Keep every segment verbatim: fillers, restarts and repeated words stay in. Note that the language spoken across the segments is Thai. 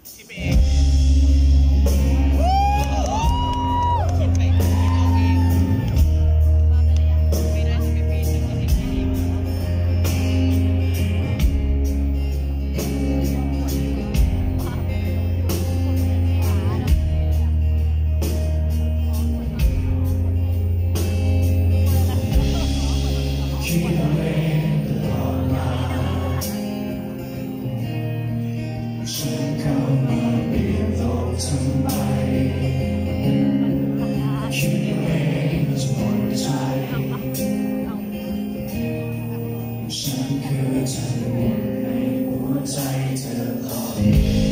สิบเองคิดไปคิดเอาเองไม่ได้สิบเอ็ดปีฉันก็เห็นแค่นี้มาคิดเอาเองตลอดมาฉันเข้ามาเปลี่ยนโลกทำไมคิดเอาเองจนหมดใจฉันคือทั้งหมดในหัวใจเธอหลอก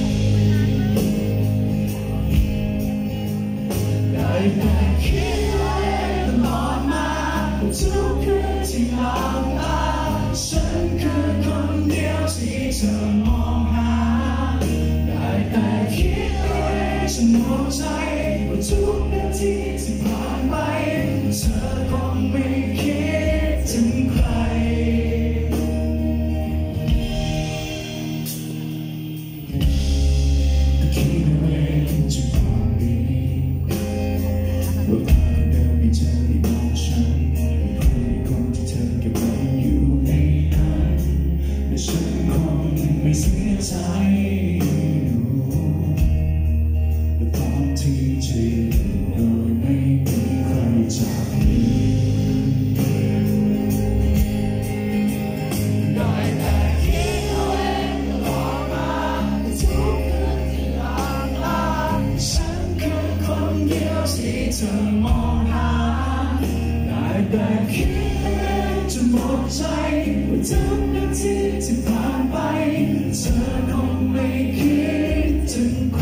ได้แต่คิดเอาเองตลอดมาทุกคืนที่หลับตาฉันคือคนเดียวที่เธอมองหาได้แต่คิดเอาเองจนหมดใจว่าทุกนาทีที่ผ่านไปเธอคงไม่คิดถึงใครคิดเอาเองจนพอดีว่าตาคนเดิมมีเธอที่มองฉันฉันคงไม่เสียใจและพร้อมที่จะอยู่โดยไม่มีใครจากได้แต่คิดเอาเองตลอดมาทุกคืนที่หลับตาฉันคือคนเดียวที่เธอมองหาได้แต่คิดเอาเองจนหมดใจว่าทุกนาทีที่ผ่านไปเธอคงไม่คิดถึงใคร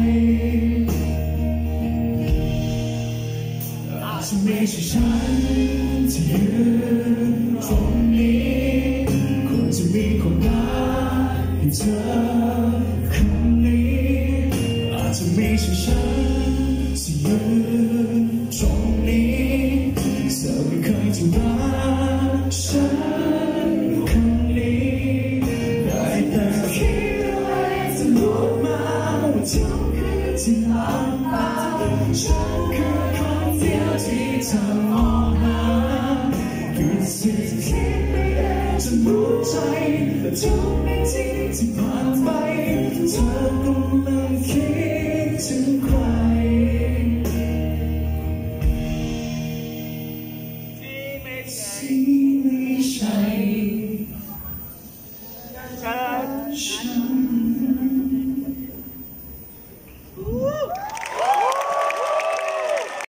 อาจจะไม่ใช่ฉันที่ยืนตรงนี้ควรจะมีคนรักให้เธอคนนี้อาจจะไม่ใช่ฉันที่ยืนตรงนี้เธอไม่เคยจะรักฉันทุกคืนที่หลับตาฉันคือคนเดียวที่เธอมองหาคือสิ่งที่คิดไปเองจนรู้ใจและทุกนาทีที่ผ่านไปเธอก็